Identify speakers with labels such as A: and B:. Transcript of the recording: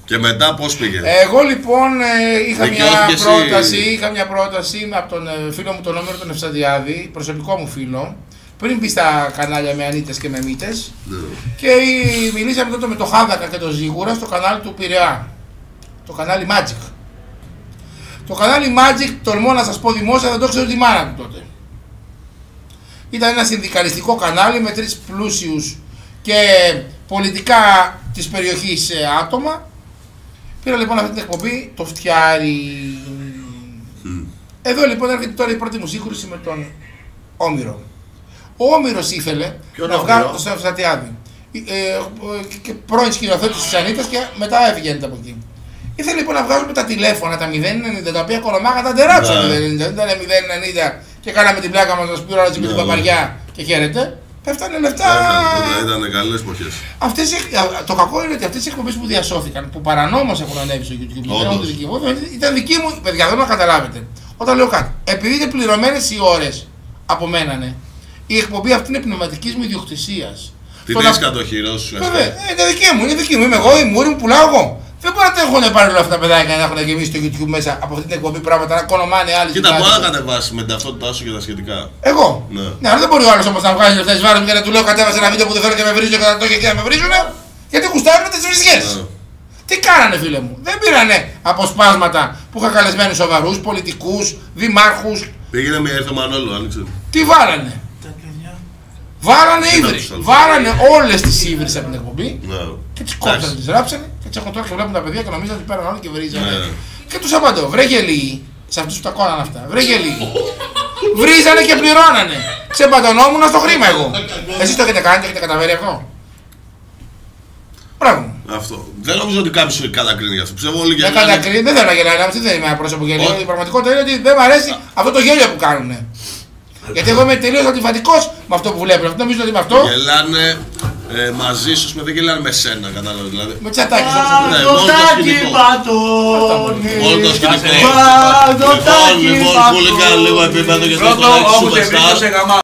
A: Και μετά πώς πήγε?
B: Εγώ λοιπόν είχα μια πρόταση από τον φίλο μου τον Όμηρο τον Ευστατιάδη, προσωπικό μου φίλο, πριν μπει στα κανάλια με Ανίτες και με Μύτες. Και μιλήσαμε τότε με το Χάδακα και το Ζίγουρα στο κανάλι του Πειραιά. Το κανάλι Magic. Το κανάλι Magic, τολμώ να σας πω δημόσια, δεν το ξέρω τη μάνα του τότε. Ήταν ένα συνδικαλιστικό κανάλι με 3 πλούσιους και πολιτικά της περιοχής άτομα. Πήρα λοιπόν αυτή την εκπομπή, το φτιάρι. Εδώ λοιπόν έρχεται τώρα η πρώτη μου σύγκρουση με τον Όμηρο. Ο Όμηρος ήθελε να βγάλει το Ευστατιάδη. Και πρώην σκηνοθέτης της Ανίτας και μετά έφυγε από εκεί. Ήθελε λοιπόν να βγάζουμε τα τηλέφωνα, τα 090, τα οποία κολομάγα τα τεράτσο 090. Δεν ήταν 090 και κάναμε την πλάκα μας να σπίρω όλα με την παπαριά και χαίρετε. Πέφτανε λεφτά.
A: Ήταν καλές εποχές.
B: Το κακό είναι ότι αυτές οι εκπομπές που διασώθηκαν, που παρανόμως έχουν ανέβει στο YouTube, ήταν δική μου, παιδιά, δεν να καταλάβετε. Όταν λέω κάτι, επειδή είναι πληρωμένες οι ώρες από μένανε, η εκπομπή αυτή είναι πνευματικής μου ιδιοκτησίας.
A: Την έχεις κατοχυρώσει σου,
B: βέβαια, είναι δική μου, είμαι εγώ, η μούρη μου, πουλάω εγώ. Δεν μπορεί να τα έχουν πάρει όλα αυτά τα παιδάκια να έχουν γεμίσει το YouTube μέσα από αυτή την εκπομπή πράγματα, να κονομάνε άλλοι.
A: Κοίτα, μπορεί να κατεβάσει με την ταυτότητά σου και τα σχετικά.
B: Εγώ. Ναι, αλλά δεν μπορεί ο άλλος όμως να βγάζει λεφτά εις βάρος μου και να του λέω κατέβασε ένα βίντεο που δεν θέλω και με βρίζω και να το και να με βρίζουνε. Γιατί κουστάρουν τις βρισιές. Τι κάνανε, φίλε μου? Δεν πήρανε αποσπάσματα που είχα καλεσμένους σοβαρούς, πολιτικούς, δημάρχους.
A: Πήγαινε με έρθω Μανόλου, άνοιξε.
B: Τι βάλανε? Βάλανε ύβρις. Βάλανε όλες τις ύβρις από την εκπομπή και τις κόψανε, τις ράψανε και τις έχουν τώρα και βλέπουν τα παιδιά και νομίζουν ότι πέραν όλοι και βρίζανε. Και τους απαντώ, βρε γελοί, σε αυτούς που τα κόναν αυτά, βρε γελοί. Βρίζανε και πληρώνανε. Ξεμπαντωνόμουν στο χρήμα εγώ. Εσείς το έχετε κάνει, το έχετε καταφέρει αυτό? Μπράβο.
A: Αυτό. Δεν νομίζω ότι κάποιος κατακρίνει γι' αυτό. Ψεύω όλοι
B: γελάνε. Δεν κατακρίνει, δεν θέλω να γελάνε, αυτή δεν είμαι ένα πρόσωπο γελίο. Η πραγματικότητα είναι ότι δεν μου αρέσει αυτό το γέλιο που κάνουνε. Γιατί εγώ είμαι τελείως αντιφατικός με αυτό που βλέπω. Αυτό νομίζω ότι με αυτό.
A: Γελάνε μαζί σου, δεν γελάνε με σένα, κατάλαβε δηλαδή.
B: Με τσατάκι,
A: μόνο το σκηνικό. Λοιπόν, πολύ καλό λίγο επίπεδο και το